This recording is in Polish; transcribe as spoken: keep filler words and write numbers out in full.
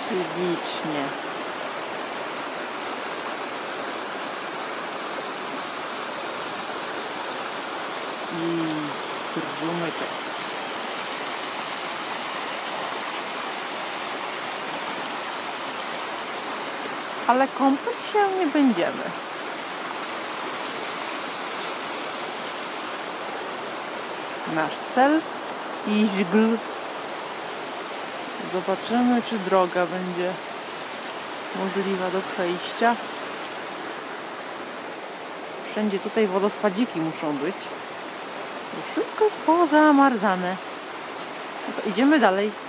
Ślicznie. I strumyczek. Ale kąpać się nie będziemy. Nasz cel Iźgl. Zobaczymy, czy droga będzie możliwa do przejścia. Wszędzie tutaj wodospadziki muszą być. Bo wszystko jest pozamarzane. No to idziemy dalej.